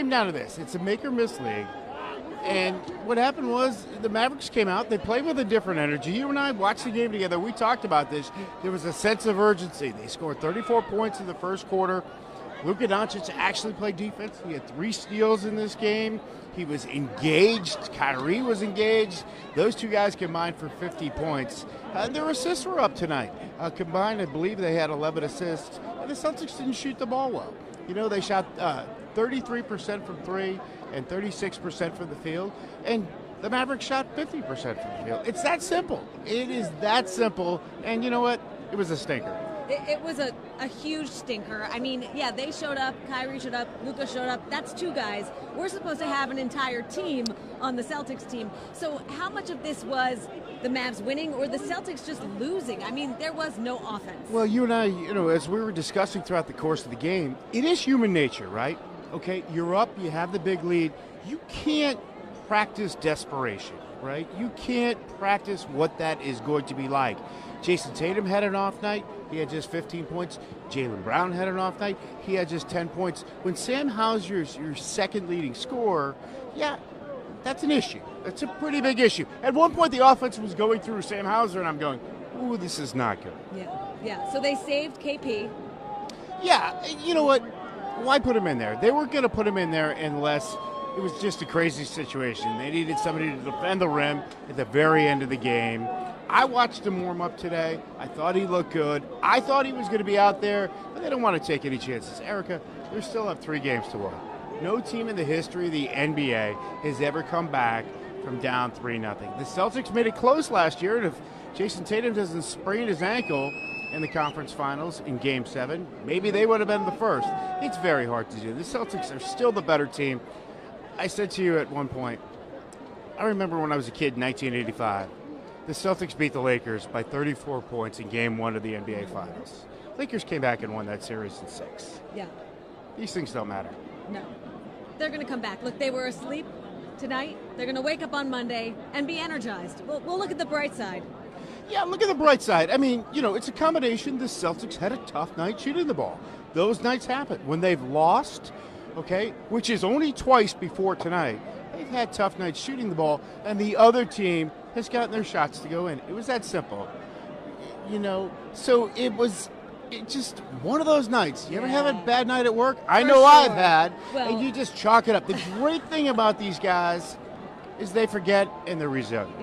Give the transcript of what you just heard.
came down to this. It's a make-or-miss league. And what happened was the Mavericks came out. They played with a different energy. You and I watched the game together. We talked about this. There was a sense of urgency. They scored 34 points in the first quarter. Luka Doncic actually played defense. He had 3 steals in this game. He was engaged. Kyrie was engaged. Those two guys combined for 50 points. Their assists were up tonight. Combined, I believe they had 11 assists. And the Celtics didn't shoot the ball well. You know, they shot 33% from 3 and 36% from the field. And the Mavericks shot 50% from the field. It's that simple. It is that simple. And you know what? It was a stinker. It was a huge stinker. I mean, yeah, they showed up, Kyrie showed up, Luka showed up. That's 2 guys. We're supposed to have an entire team on the Celtics team. So how much of this was the Mavs winning or the Celtics just losing? I mean, there was no offense. Well, you and I, as we were discussing throughout the course of the game, it is human nature, right? Okay, you're up, you have the big lead. You can't practice desperation, right? You can't practice what that is going to be like. Jason Tatum had an off night. He had just 15 points. Jaylen Brown had an off night. He had just 10 points. When Sam Hauser's your second leading scorer, yeah, that's an issue. That's a pretty big issue. At one point, the offense was going through Sam Hauser, and I'm going, ooh, this is not good. Yeah. So they saved KP. Yeah, you know what? Why put him in there? They weren't going to put him in there unless it was just a crazy situation. They needed somebody to defend the rim at the very end of the game. I watched him warm up today. I thought he looked good. I thought he was going to be out there, but they don't want to take any chances. Erica, they still have 3 games to win. No team in the history of the NBA has ever come back from down 3-0. The Celtics made it close last year, and if Jason Tatum doesn't sprain his ankle in the conference finals in Game 7, maybe they would have been the first. It's very hard to do. The Celtics are still the better team. I said to you at one point, I remember when I was a kid in 1985, the Celtics beat the Lakers by 34 points in Game 1 of the NBA Finals. Lakers came back and won that series in 6. Yeah. These things don't matter. No. They're going to come back. Look, they were asleep tonight. They're going to wake up on Monday and be energized. We'll look at the bright side. Yeah, look at the bright side. I mean, it's a combination. The Celtics had a tough night shooting the ball. Those nights happen. When they've lost, okay, which is only twice before tonight, they've had tough nights shooting the ball, and the other team has gotten their shots to go in. It was that simple. So it's just one of those nights. You ever have a bad night at work? I know sure. I've had. Well, and you just chalk it up. The great thing about these guys is they forget and they're resilient.